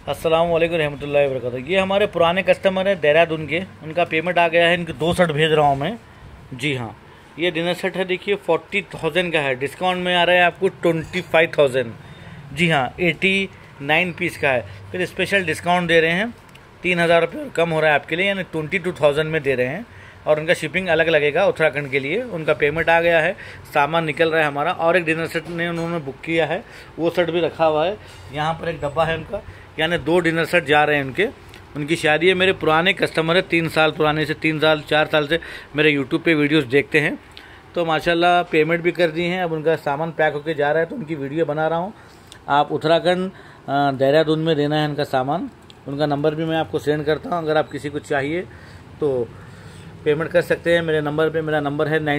अस्सलाम वालेकुम रहमतुल्लाहि व बरकातहू। ये हमारे पुराने कस्टमर हैं देहरादून के, उनका पेमेंट आ गया है। इनके 2 सेट भेज रहा हूँ मैं। जी हाँ, ये डिनर सेट है, देखिए 40,000 का है। डिस्काउंट में आ रहा है आपको 25,000। जी हाँ, 89 पीस का है। फिर स्पेशल डिस्काउंट दे रहे हैं, 3,000 रुपये कम हो रहा है आपके लिए, यानी 22,000 में दे रहे हैं। और उनका शिपिंग अलग लगेगा उत्तराखंड के लिए। उनका पेमेंट आ गया है, सामान निकल रहा है हमारा। और एक डिनर सेट ने उन्होंने बुक किया है, वो सेट भी रखा हुआ है। यहाँ पर एक डब्बा है उनका, यानी 2 डिनर सेट जा रहे हैं उनके। उनकी शादी है, मेरे पुराने कस्टमर है, 3 साल पुराने से, 3 साल 4 साल से मेरे यूट्यूब पे वीडियोस देखते हैं। तो माशाल्लाह पेमेंट भी कर दी हैं, अब उनका सामान पैक होके जा रहा है, तो उनकी वीडियो बना रहा हूँ। आप उत्तराखंड देहरादून में देना है इनका सामान। उनका नंबर भी मैं आपको सेंड करता हूँ, अगर आप किसी को चाहिए तो पेमेंट कर सकते हैं मेरे नंबर पे। मेरा नंबर है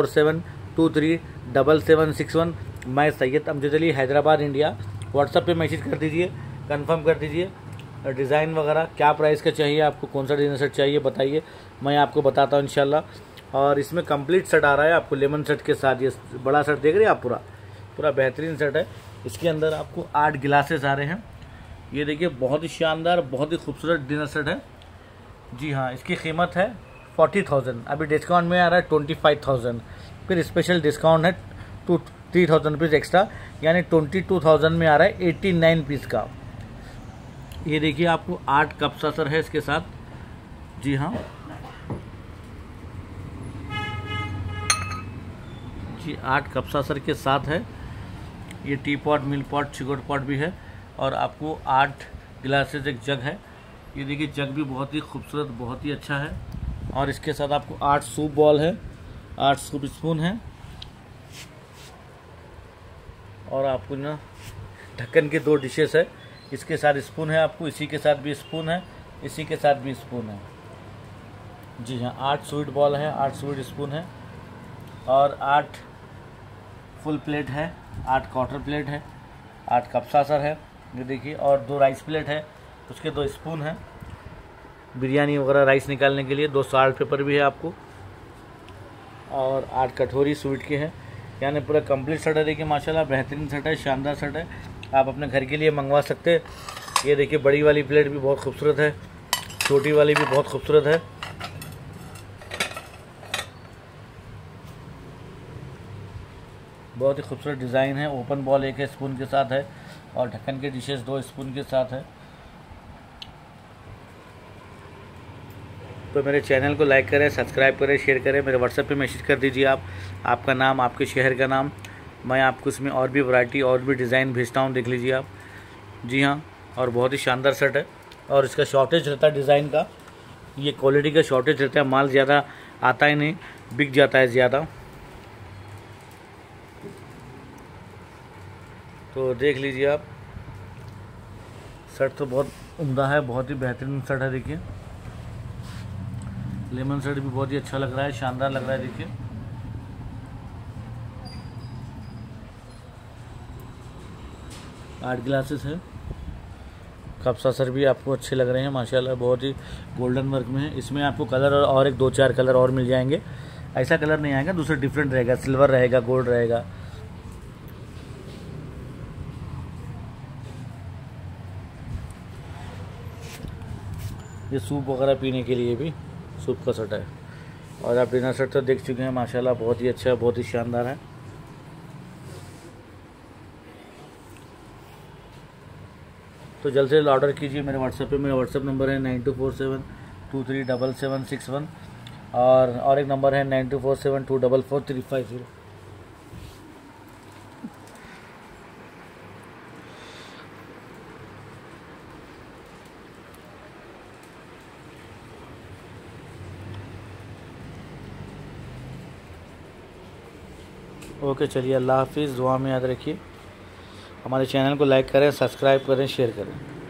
9247237761। मैं सैयद अमजद अली, हैदराबाद, इंडिया। व्हाट्सएप पे मैसेज कर दीजिए, कंफर्म कर दीजिए डिज़ाइन वगैरह, क्या प्राइस का चाहिए आपको, कौन सा डिनर सेट चाहिए बताइए, मैं आपको बताता हूँ इंशाल्लाह। और इसमें कंप्लीट सेट आ रहा है आपको लेमन सेट के साथ। ये बड़ा सेट देख रहे हैं आप, पूरा बेहतरीन सेट है। इसके अंदर आपको 8 गिलासेस आ रहे हैं। ये देखिए, बहुत ही शानदार, बहुत ही खूबसूरत डिनर सेट है। जी हाँ, इसकी कीमत है 40,000। अभी डिस्काउंट में आ रहा है 25,000। फिर स्पेशल डिस्काउंट है 3,000 रुपीज़ एक्स्ट्रा, यानी 22,000 में आ रहा है 89 पीस का। ये देखिए, आपको 8 कप सासर है इसके साथ। जी हाँ जी, 8 कप सासर के साथ है। ये tea pot, milk pot, sugar pot भी है। और आपको 8 गिलासेस, एक जग है। ये देखिए, जग भी बहुत ही खूबसूरत, बहुत ही अच्छा है। और इसके साथ आपको 8 सूप बॉल है, 8 सूप स्पून है। और आपको ना ढक्कन के 2 डिशेस है। इसके साथ स्पून है आपको, इसी के साथ भी स्पून है, इसी के साथ भी स्पून है। जी हाँ, 8 स्वीट बॉल है, 8 स्वीट स्पून है। और 8 फुल प्लेट है, 8 क्वार्टर प्लेट है, 8 कप सासर है। ये देखिए, और 2 राइस प्लेट है, उसके 2 स्पून है बिरयानी वगैरह राइस निकालने के लिए। 2 सॉल्ट पेपर भी है आपको। और 8 कटोरी स्वीट के हैं, यानी पूरा कंप्लीट सेट है। देखिए माशाल्लाह बेहतरीन सेट है, शानदार सेट है। आप अपने घर के लिए मंगवा सकते हैं। ये देखिए, बड़ी वाली प्लेट भी बहुत खूबसूरत है, छोटी वाली भी बहुत खूबसूरत है। बहुत ही खूबसूरत डिज़ाइन है। ओपन बॉल 1 स्पून के साथ है, और ढक्कन के डिशेस 2 स्पून के साथ है। तो मेरे चैनल को लाइक करें, सब्सक्राइब करें, शेयर करें। मेरे व्हाट्सएप पे मैसेज कर दीजिए आप, आपका नाम, आपके शहर का नाम। मैं आपको इसमें और भी वैरायटी, और भी डिज़ाइन भेजता हूँ, देख लीजिए आप। जी हाँ, और बहुत ही शानदार सेट है। और इसका शॉर्टेज रहता है डिज़ाइन का, ये क्वालिटी का शॉर्टेज रहता है, माल ज़्यादा आता ही नहीं, बिक जाता है ज़्यादा। तो देख लीजिए आप, सेट तो बहुत उम्दा है, बहुत ही बेहतरीन सेट है। देखिए, लेमन सेट भी बहुत ही अच्छा लग रहा है, शानदार लग रहा है। देखिए, आठ गिलासेस है। कप सासर भी आपको अच्छे लग रहे हैं माशाल्लाह, बहुत ही गोल्डन वर्क में है। इसमें आपको कलर और एक 2-4 कलर और मिल जाएंगे। ऐसा कलर नहीं आएगा, दूसरा डिफरेंट रहेगा, सिल्वर रहेगा, गोल्ड रहेगा। ये सूप वगैरह पीने के लिए भी सूप का सेट है। और आप डिनर सेट तो देख चुके हैं माशाल्लाह, बहुत ही अच्छा, बहुत ही शानदार है। तो जल्द से जल्द ऑर्डर कीजिए मेरे व्हाट्सएप पे। मेरा व्हाट्सएप नंबर है 9247237761। और एक नंबर है 9247244350। ओके, चलिए, अल्लाह हाफिज़। दुआ में याद रखिए। हमारे चैनल को लाइक करें, सब्सक्राइब करें, शेयर करें।